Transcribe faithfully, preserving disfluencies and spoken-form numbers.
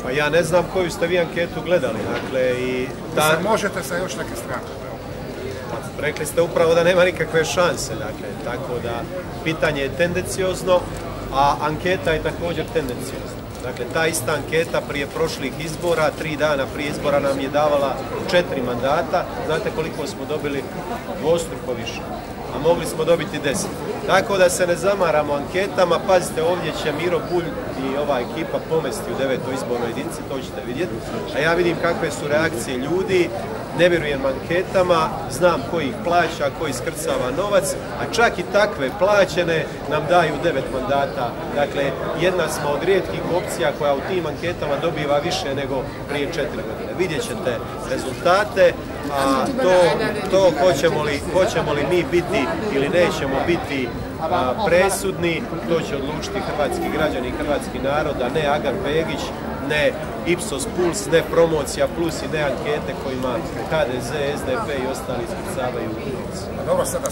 Pa ja ne znam koju ste vi anketu gledali, dakle i... Ta... Možete sa još neke strane. Rekli ste upravo da nema nikakve šanse, dakle, tako da pitanje je tendenciozno, a anketa je također tendenciozna. Dakle, ta ista anketa prije prošlih izbora, tri dana prije izbora nam je davala četiri mandata, znate koliko smo dobili? Dvostruko više, a mogli smo dobiti deset. Tako da se ne zamaramo anketama, pazite, ovdje će Miro Bulj i ova ekipa pomesti u devetoj izbornoj jedinici, to ćete vidjeti. A ja vidim kakve su reakcije ljudi, ne vjerujem anketama, znam koji ih plaća, koji iskrcava novac, a čak i takve plaćene nam daju devet mandata. Dakle, jedna smo od rijetkih opcija koja u tim anketama dobiva više nego prije četiri godine. Vidjet ćete rezultate, a to, to hoćemo li, hoćemo li mi biti ili nećemo biti a, presudni, to će odlučiti hrvatski građani i hrvatski narod, a ne Agar Begić, ne Ipsos Puls, ne Promocija Plus i ne ankete kojima H D Z, S D P i ostali iskrcavaju. Dobro, sada